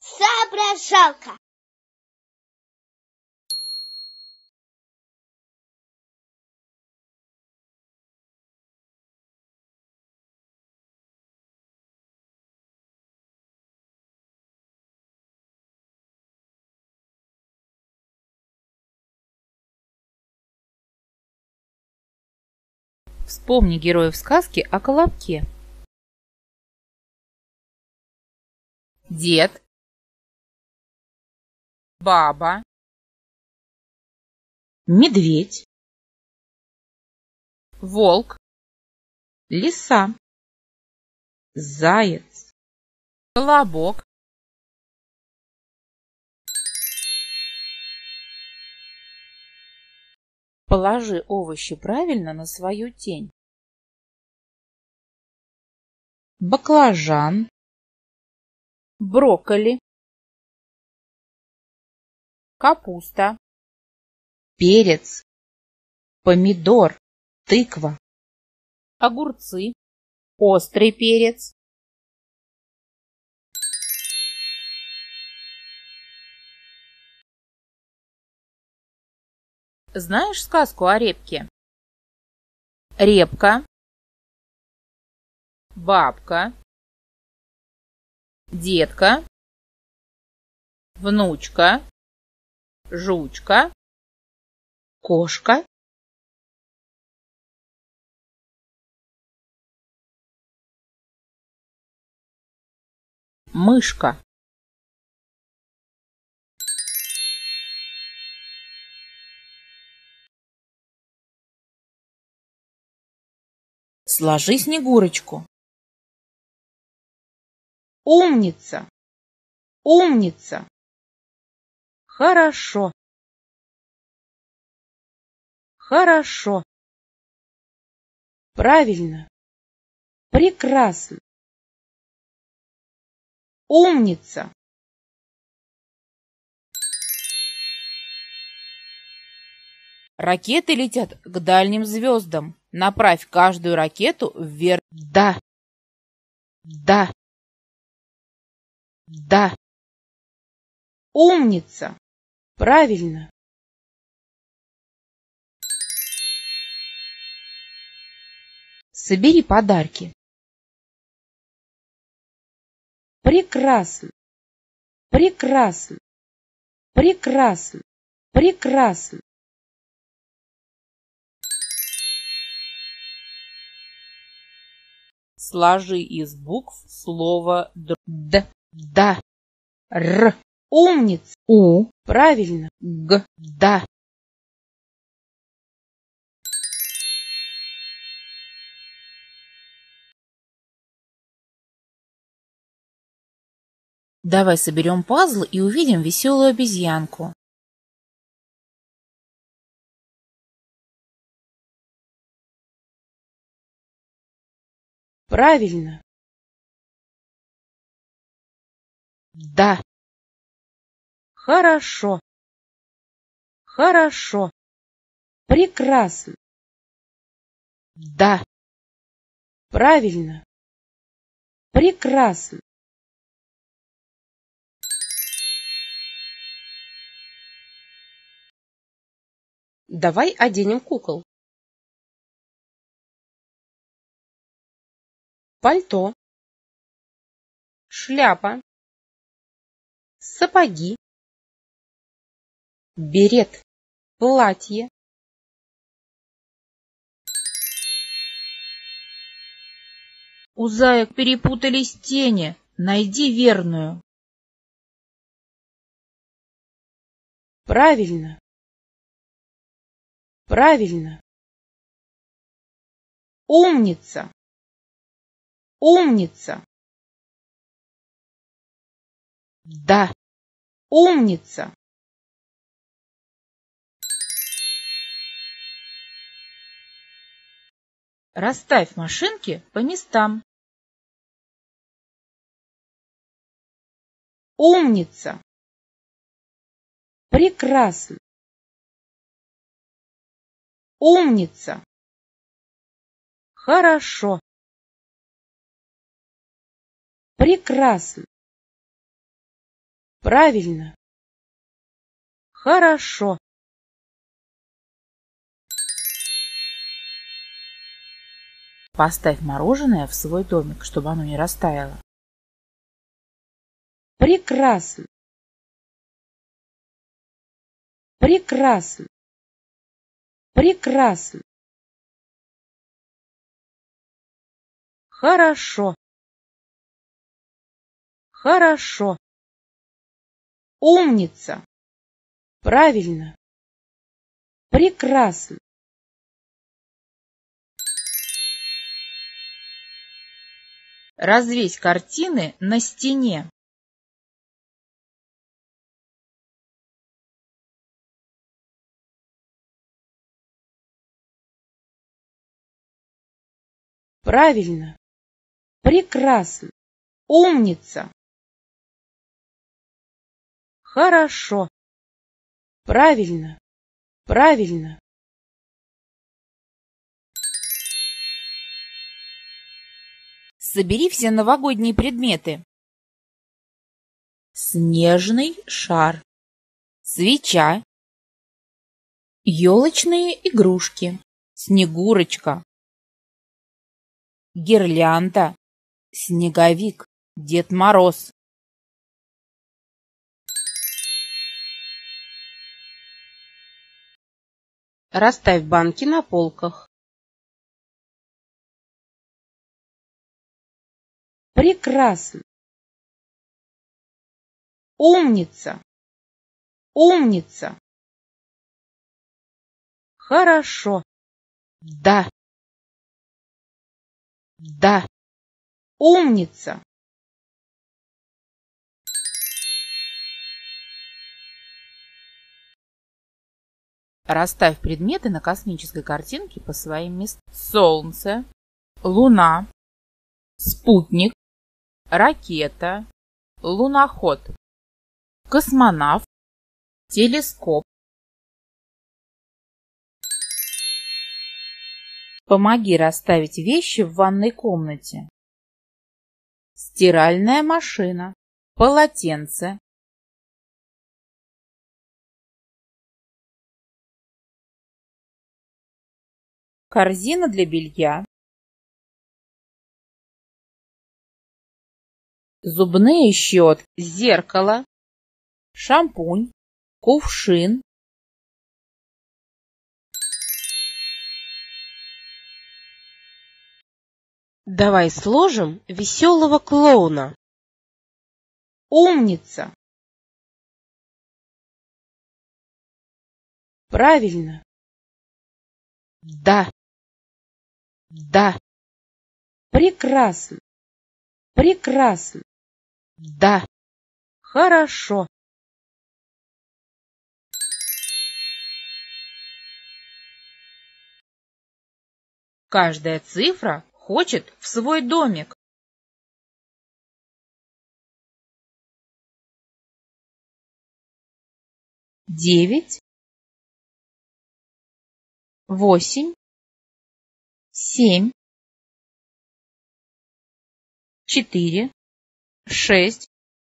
Соображалка. Вспомни героев сказки о Колобке. Дед, баба, медведь, волк, лиса, заяц, колобок. Положи овощи правильно на свою тень. баклажан, Брокколи, капуста, перец, помидор, тыква, огурцы, острый перец, знаешь сказку о репке? Репка, бабка, детка, внучка, жучка, кошка, мышка. Сложи Снегурочку. умница, умница, хорошо, хорошо, правильно, прекрасно, умница. Ракеты летят к дальним звездам. Направь каждую ракету вверх. Да, да, да, умница, правильно. Собери подарки. Прекрасно, прекрасно, прекрасно, прекрасно. Сложи из букв слово «д». Да, р, умница, у, правильно, г, да. Давай соберем пазл и увидим веселую обезьянку. Правильно. Да. Хорошо. Хорошо. Прекрасно. Да. Правильно. Прекрасно. Давай оденем кукол. Пальто, шляпа, сапоги, берет, платье. У заек перепутались тени. Найди верную. Правильно. Правильно. Умница. Умница. Да. Умница. Расставь машинки по местам. Умница. Прекрасно. Умница. Хорошо. Прекрасно. Правильно. Хорошо. Поставь мороженое в свой домик, чтобы оно не растаяло. Прекрасно. Прекрасно. Прекрасно. Хорошо. Хорошо. Умница. Правильно. Прекрасно. Развесь картины на стене. Правильно. Прекрасно. Умница. Хорошо. Правильно. Правильно. Собери все новогодние предметы. Снежный шар, свеча, елочные игрушки, снегурочка, гирлянда, снеговик, Дед Мороз. Расставь банки на полках. Прекрасно. Умница. Умница. Хорошо. Да. Да. Умница. Расставь предметы на космической картинке по своим местам. Солнце, Луна, спутник, ракета, луноход, космонавт, телескоп. Помоги расставить вещи в ванной комнате. Стиральная машина, полотенце, корзина для белья, зубные щетки, Зеркало. шампунь, кувшин, Давай сложим веселого клоуна. Умница. Правильно. Да. Да. Прекрасно. Прекрасно. Да. Хорошо. Каждая цифра хочет в свой домик. 9, 8, 7, 4, 6,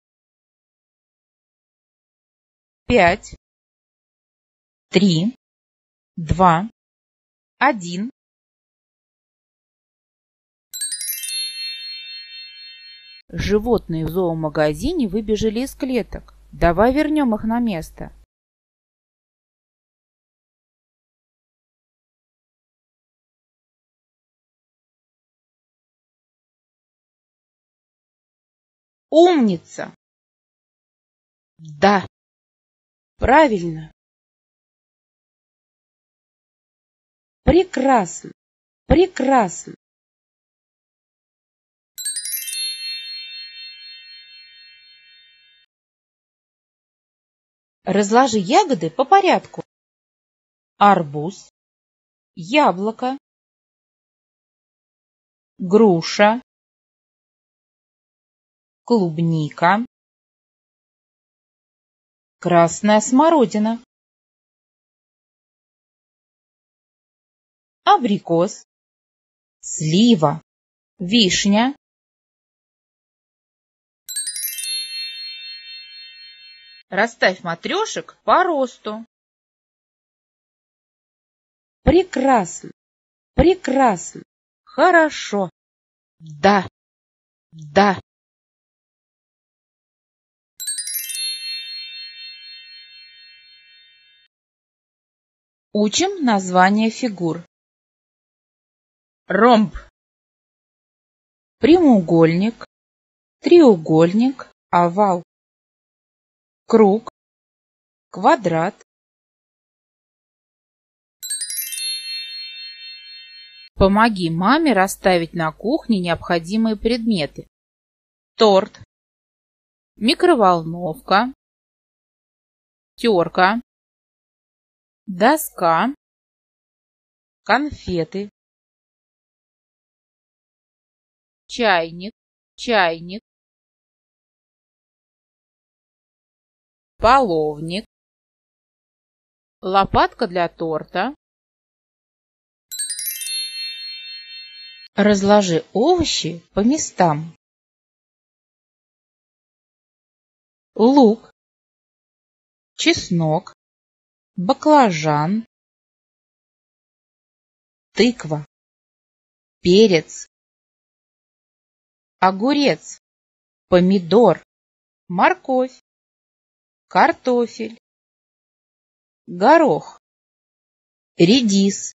5, 3, 2, 1. Животные в зоомагазине выбежали из клеток. Давай вернем их на место. Умница. Да. Правильно. Прекрасно. Прекрасно. Разложи ягоды по порядку. Арбуз, яблоко, груша, клубника, красная смородина, абрикос, слива, вишня, Расставь матрешек по росту. Прекрасно, прекрасно, хорошо. Да, да. Учим название фигур. Ромб. Прямоугольник, треугольник, овал. Круг, квадрат. Помоги маме расставить на кухне необходимые предметы. Торт, Микроволновка, терка, доска, конфеты, чайник, половник, лопатка для торта. Разложи овощи по местам. Лук, чеснок, баклажан, тыква, перец, огурец, помидор, морковь, картофель, горох, редис.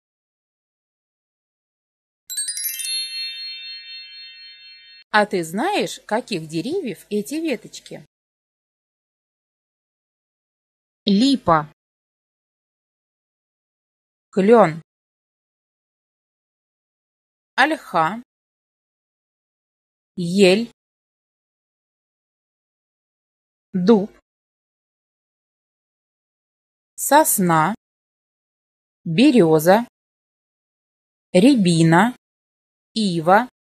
А ты знаешь, каких деревьев эти веточки? Липа, Клен, ольха, ель, дуб, сосна, береза, рябина, ива,